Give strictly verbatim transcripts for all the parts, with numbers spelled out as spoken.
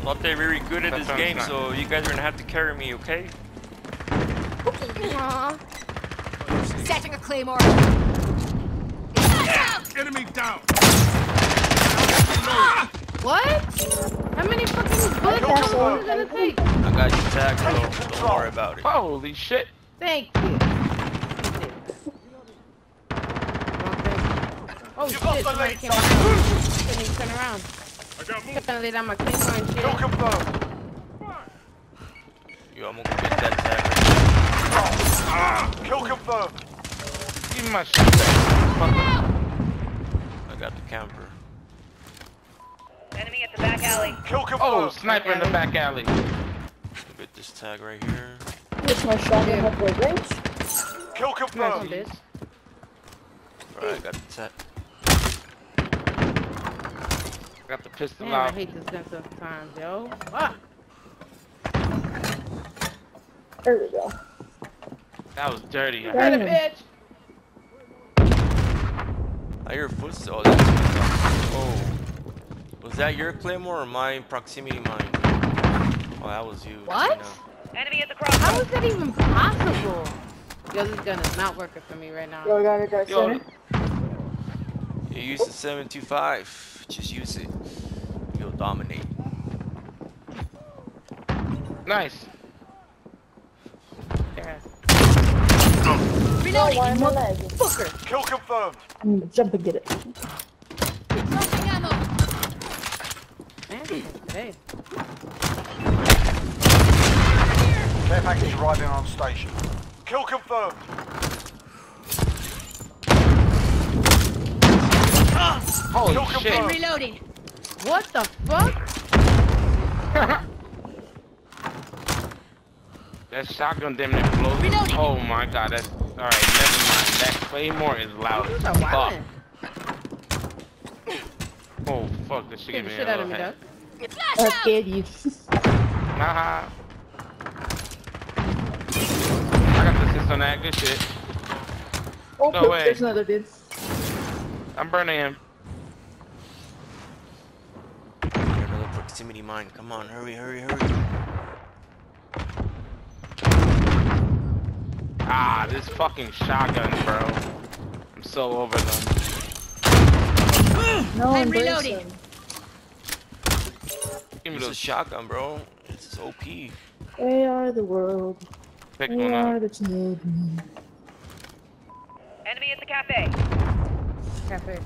Not that very good at That's this game, not. so you guys are gonna have to carry me, okay? Aww. Setting a claymore. Enemy down. What? How many fucking bullets is it gonna take? I got you tagged, so don't worry about it. Holy shit. Thank you. Oh shit, somebody came around. Couldn't even turn around. I got moved. Gonna lay down my claymore and shit. Kill confirmed. Yo, I'm gonna go get that tag. Ah, kill confirmed. Give me my shit back. I got the camper. Enemy at the back alley. Kill confirmed. Oh, sniper in the back alley. Get this tag right here. What's my shotgun have for range? Kill Nice, confirmed. bitch. Alright, I got the tag. Got the pistol Man, I out. hate this gun sometimes, yo. Fuck. There we go. That was dirty. I Got had a Damn. bitch. I hear footsteps. Oh, that's oh. Was that your claymore or my proximity mine? Oh, that was you. What? Gina. Enemy at the How crossroads. is that even possible? Yo, this gun is not working for me right now. Yo, I got it, guys. Yo, Center. You use the seven two five. Just use it. You'll dominate. nice. Yes. Oh, Reloading. why am I lagging? Fucker. Kill confirmed. I'm gonna jump and get it. Dropping ammo. Man, hey. Care package arriving on station. Kill confirmed. Holy Kill shit. confirmed. Reloading. What the fuck? That shotgun damn near blows. Reloading. Oh my god, that's alright, never mind. That claymore is loud Who's as that fuck. wildin'? Oh fuck, this shit Get gave the me shit a out of little me, head. dog. I scared you. Haha. I got the assist on that, good shit. Oh, No way. there's another dude. I'm burning him. Another proximity mine. Come on, hurry, hurry, hurry. Ah, this fucking shotgun, bro. I'm so over them. No, I'm I'm reloading. bracing. Give me Use a those. shotgun, bro. It's O P. They are the world. Pick They one are up. the children. Enemy at the cafe. Cafe.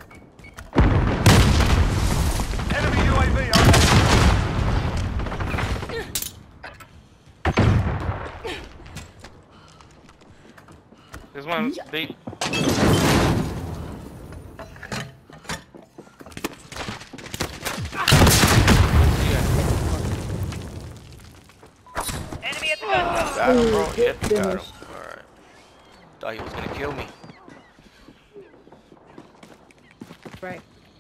Enemy U A V over. There's one. They. Enemy at the gun zone. Got him, bro. Ooh, Yep, good you got him. finish. Alright. Thought he was gonna kill me. Right.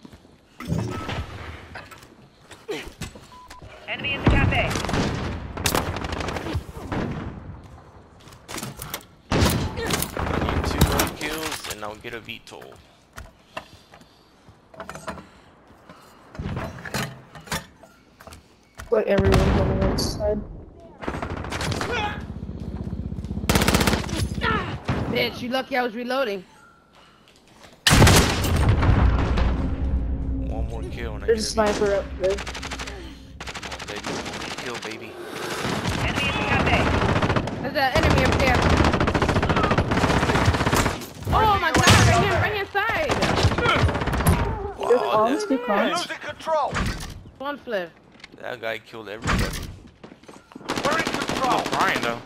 Enemy at the cafe. I need two more kills and I'll get a V TOL. Like everyone's on the right side. Bitch, you lucky I was reloading. One more kill and I There's a get a V TOL. sniper up there. Come on, baby. One more kill, baby. Enemy at the cafe. There's an enemy up there. Oh my god, right here, right hand side. Good Wow, comms, that, good comms. Losing control. One flip. that guy killed everybody. We're in control. Oh, Brian though.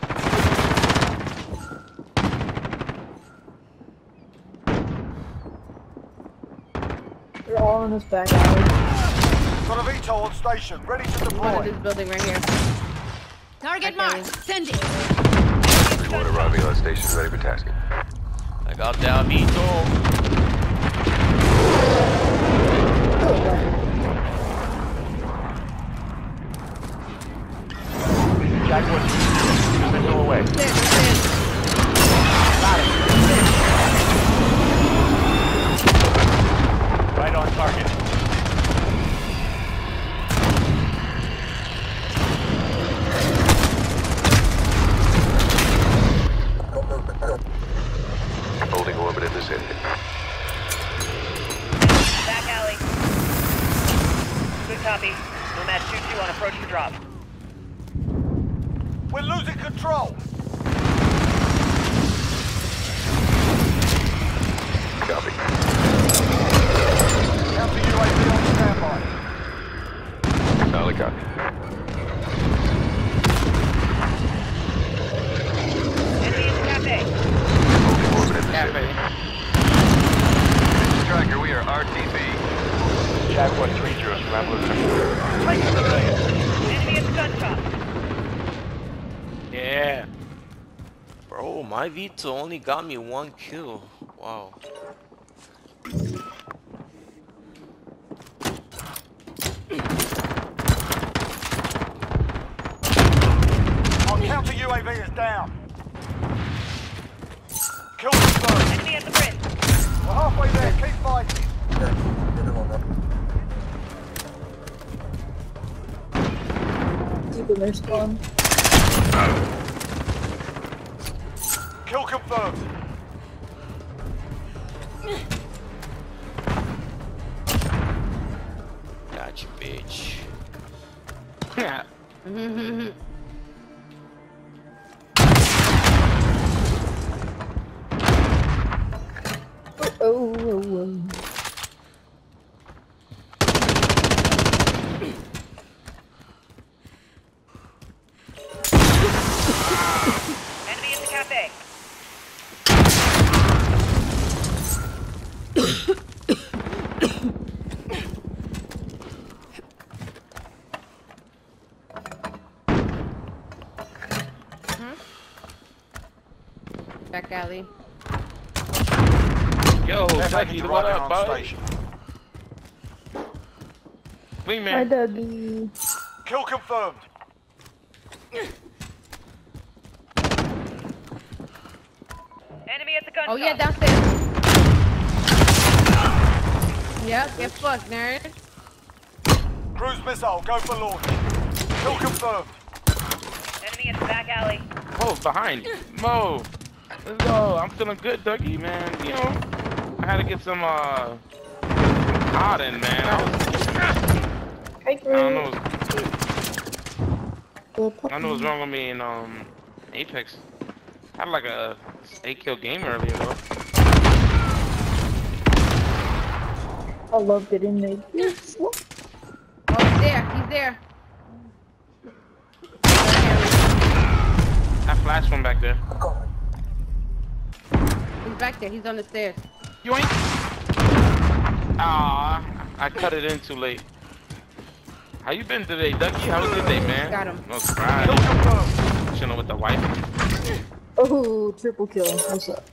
They're all in this back alley. Got a V TOL on station. Ready to One in deploy. this building right here. Target Okay. marked. Sending. Squad arriving on station, ready for tasking. I got that V TOL. Jaguar, missile away. That's it, that's it. Right on target. vicinity. Back alley. Good copy. Nomad two two on approach to drop. We're losing control. Copy. Counter U A V on standby. Solid copy. Enemy in the cafe. Orbit in Cafe. vicinity. Tracker, we are R T B. Jaguar three zero, Scrambler. Take the lead. Enemy at the gun shop. Yeah. Bro, my V two only got me one kill. Wow. Our counter U A V is down. Kill confirmed. Enemy at the bridge. We're halfway there. Keep fighting. Deep in their spawn. Kill confirmed. Gotcha, bitch. Yeah. Oh, oh, oh, oh. Enemy in the cafe. Back alley. Yo, They're Ducky, taking what driving up, on bud? station. Hi, Wingman. Dougie. Kill confirmed. Enemy at the gun Oh shop. yeah, downstairs. Yep, get fucked, nerd. Cruise missile. Go for launch. Kill confirmed. Enemy at the back alley. Mo, behind. Mo. Let's go. I'm feeling good, Dougie, man. You know, I had to get some, uh, hot in, man. I, was, Hey, I don't know. Little I don't know what's wrong with me in, um, Apex. I had like a eight kill game earlier, though. I love getting made. Yes. Oh, he's there. He's there. I flashed one back there. He's back there. He's on the stairs. You ain't. Ah, I cut it in too late. How you been today, Dougie? How was your day, man? Got him. No surprise. Kill confirmed. Chilling with the wife. Oh, triple kill. What's up?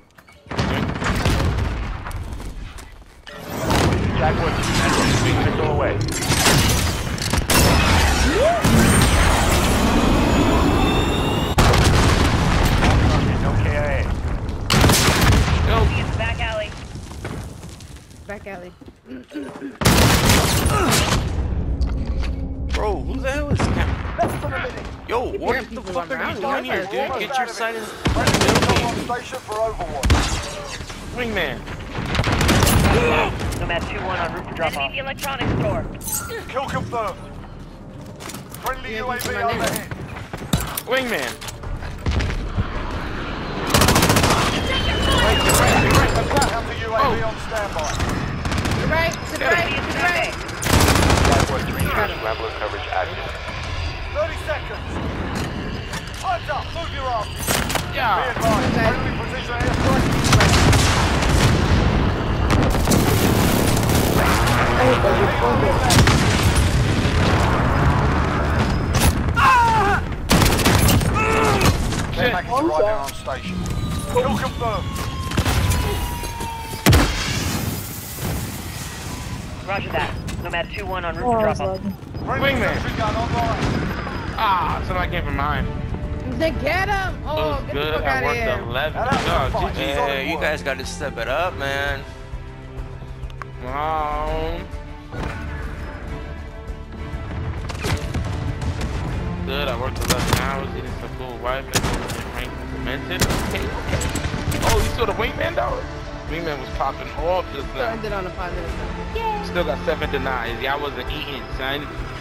Jaguar three zero, go away. No K I A. Yo, Enemy at the back alley. Back alley. Bro, who the hell is that? Less than a minute. Yo, what hearing the people fuck are around you you. doing here, Almost dude? Get your out of side it. in. Friendly missile on station for Overwatch. Wingman. Nomad two one en route for drop off. Enemy at the electronics store. Kill confirmed. Friendly Yeah, U A he's V my neighbor. overhead. Wingman. Counter U A V on standby. To the right. To the right. Enemy To at the the right. cafe. Jaguar three zero, Scrambler coverage active. thirty seconds. Time's up. Move your ass. Be Yeah. advised. Okay. Friendly precision airstrike. Hey, Dougie. Hold it. Care Shit. package One arriving shot. on station. Kill confirmed. Roger that. Nomad two one en route Oh, for I was drop off. lagging. Friendly Wingman. sentry gun online. Ah, somebody came from mine. He said, get him. It Oh, was get the good. fuck I out of worked here. eleven. Now that's Oh, a fight. G G. Yeah, you guys got to step it up, man. Wow. Good, I worked eleven hours, eating some cool wife, and rank implemented. Okay, okay. Oh, you saw the wingman, dog? Wingman was popping off just So now. ended on a positive note. Yay! Still got seven denies. Yeah, I wasn't eating, son.